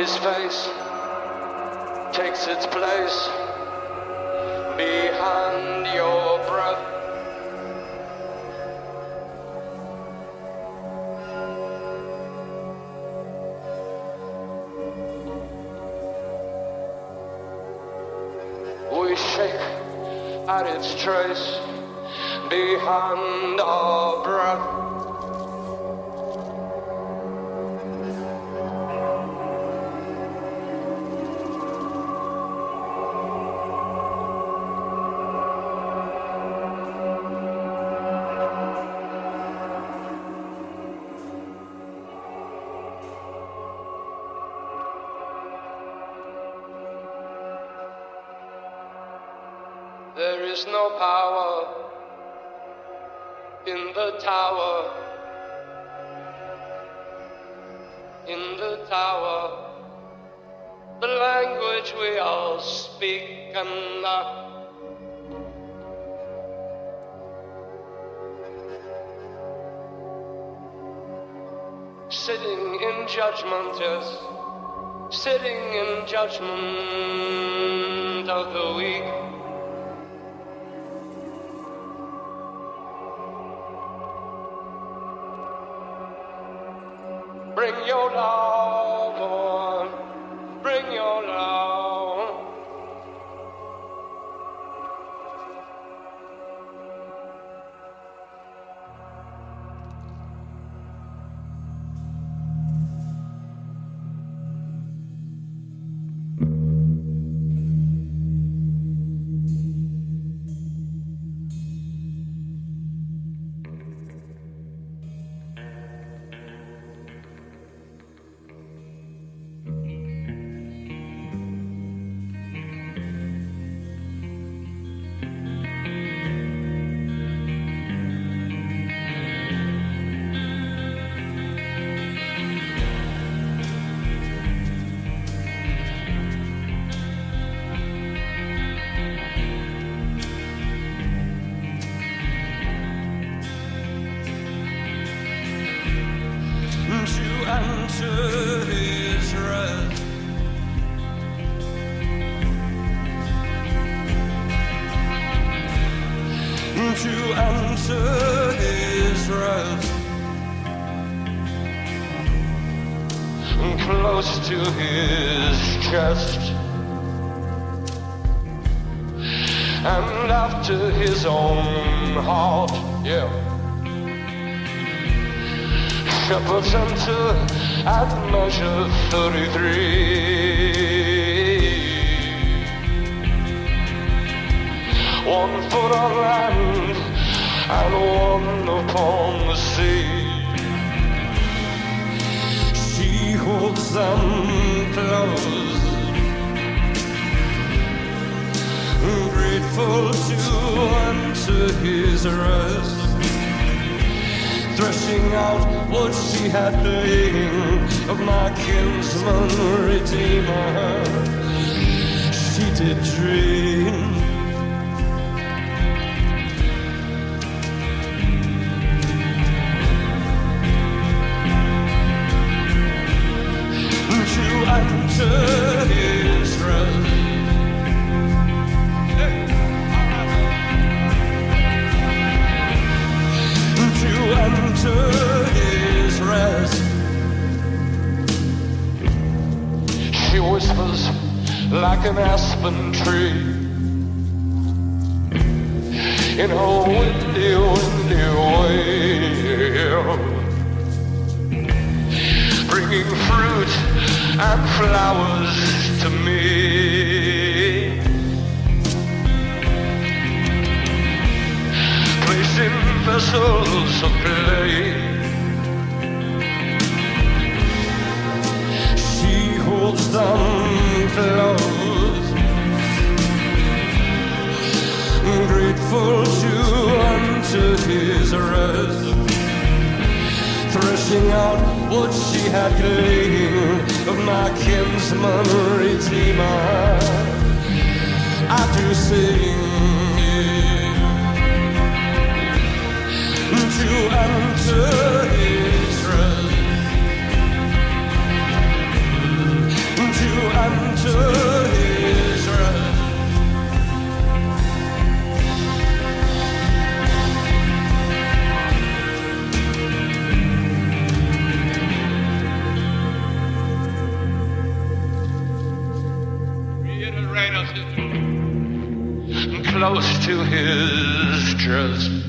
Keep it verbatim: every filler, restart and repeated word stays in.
His face takes its place behind your breath. We shake at its trace behind our breath. There is no power in the tower, in the tower, the language we all speak and uh, sitting in judgment, yes, sitting in judgment of the weak. Bring your love on, bring your love. Enter his rest, to enter his rest, close to his chest, and after his own heart, yeah. Shepherds enter at measure thirty-three. One foot on land and one upon the sea. She holds them close, grateful to enter his rest, threshing out what she had lain of my kinsman redeemer. She did dream to enter his rest. To enter his rest. She whispers like an aspen tree in her windy, windy way, bringing fruit and flowers to me. In vessels of clay, she holds them close, grateful to enter his rest, threshing out what she had gleaned of my kinsman redeemer. I do sing to enter his rest, to enter his rest. Close to his chest.